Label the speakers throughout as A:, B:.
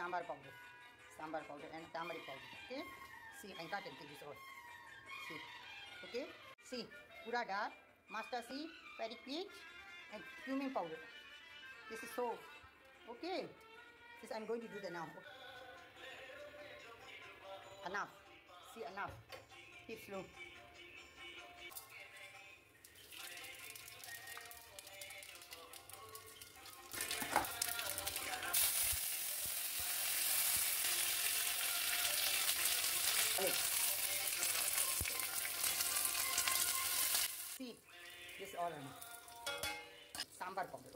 A: sambar powder and turmeric powder. Okay, see, I got this all. See, okay, see, urdal, mustard seed, periquit, and cumin powder. This is so. Okay, this I'm going to do the now. Enough. See, enough. Keep slow. See, this is all enough. Sambar powder.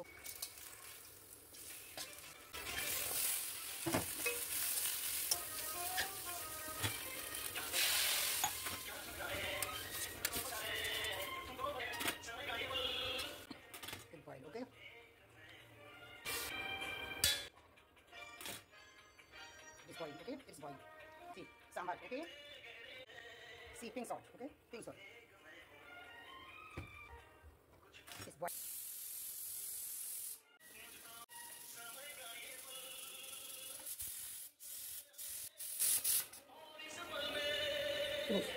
A: Boil, okay? It's boiling, okay? It's boiling. See, sambar, okay? See, pink salt, okay? Pink salt. It's boiling. Finish.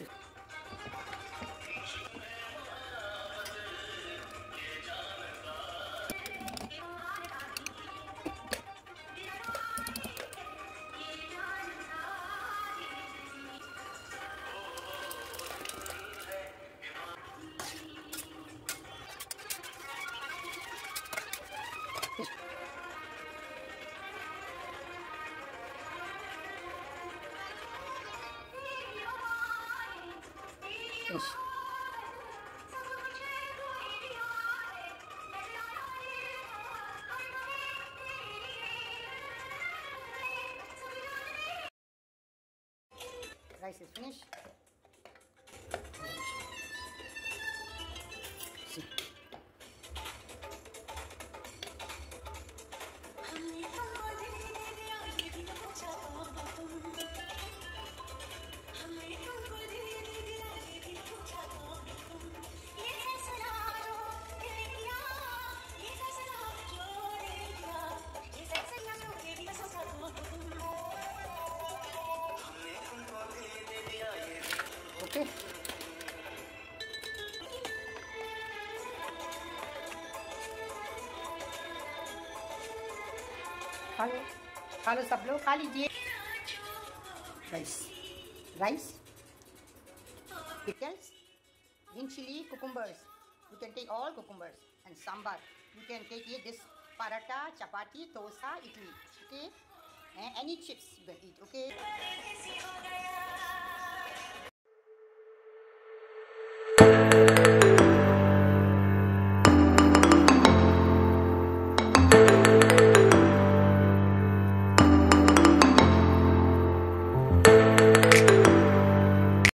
A: Finish. Rice is finished. See. Okay. खा लो सब लोग, खा लीजिए. Rice, pickles, green chili, cucumbers. You can take all cucumbers and sambar. You can take this paratha, chapati, dosa, idli. Okay, and any chips you can eat. Okay.